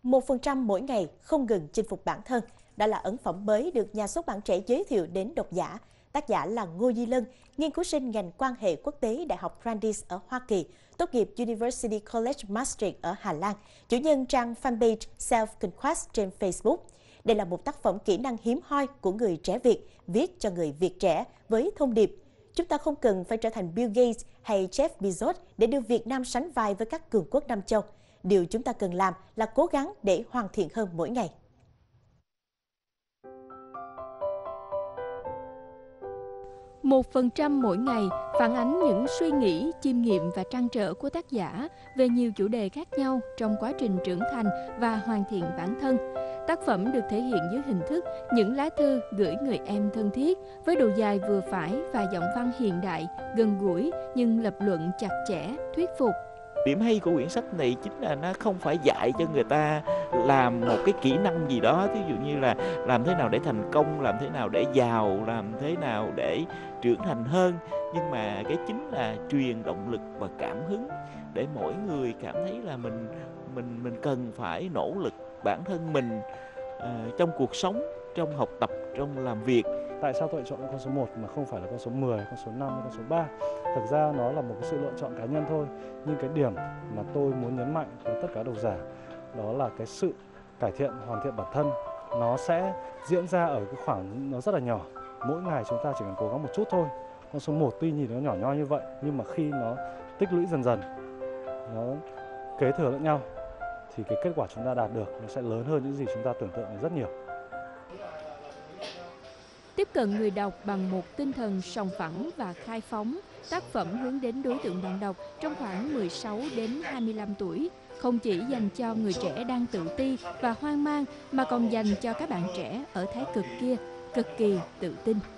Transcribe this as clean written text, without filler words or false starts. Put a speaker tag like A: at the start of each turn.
A: 1% mỗi ngày không ngừng chinh phục bản thân. Đó là ấn phẩm mới được nhà xuất bản trẻ giới thiệu đến độc giả. Tác giả là Ngô Duy Lân, nghiên cứu sinh ngành quan hệ quốc tế Đại học Brandeis ở Hoa Kỳ, tốt nghiệp University College Maastricht ở Hà Lan, chủ nhân trang fanpage Self Conquest trên Facebook. Đây là một tác phẩm kỹ năng hiếm hoi của người trẻ Việt, viết cho người Việt trẻ với thông điệp: chúng ta không cần phải trở thành Bill Gates hay Jeff Bezos để đưa Việt Nam sánh vai với các cường quốc Nam châu. Điều chúng ta cần làm là cố gắng để hoàn thiện hơn mỗi ngày.
B: Một phần trăm mỗi ngày phản ánh những suy nghĩ, chiêm nghiệm và trăn trở của tác giả về nhiều chủ đề khác nhau trong quá trình trưởng thành và hoàn thiện bản thân. Tác phẩm được thể hiện dưới hình thức những lá thư gửi người em thân thiết với độ dài vừa phải và giọng văn hiện đại, gần gũi nhưng lập luận chặt chẽ, thuyết phục.
C: Điểm hay của quyển sách này chính là nó không phải dạy cho người ta làm một cái kỹ năng gì đó, ví dụ như là làm thế nào để thành công, làm thế nào để giàu, làm thế nào để trưởng thành hơn, nhưng mà cái chính là truyền động lực và cảm hứng để mỗi người cảm thấy là mình cần phải nỗ lực bản thân mình trong cuộc sống, trong học tập, trong làm việc.
D: Tại sao tôi lại chọn con số 1 mà không phải là con số 10, con số 5, con số 3? Thực ra nó là một cái sự lựa chọn cá nhân thôi. Nhưng cái điểm mà tôi muốn nhấn mạnh với tất cả độc giả đó là cái sự cải thiện, hoàn thiện bản thân. Nó sẽ diễn ra ở cái khoảng nó rất là nhỏ. Mỗi ngày chúng ta chỉ cần cố gắng một chút thôi. Con số 1 tuy nhìn nó nhỏ nhoi như vậy, nhưng mà khi nó tích lũy dần dần, nó kế thừa lẫn nhau, thì cái kết quả chúng ta đạt được nó sẽ lớn hơn những gì chúng ta tưởng tượng rất nhiều.
B: Tiếp cận người đọc bằng một tinh thần sòng phẳng và khai phóng, tác phẩm hướng đến đối tượng bạn đọc trong khoảng 16 đến 25 tuổi, không chỉ dành cho người trẻ đang tự ti và hoang mang mà còn dành cho các bạn trẻ ở thái cực kia, cực kỳ tự tin.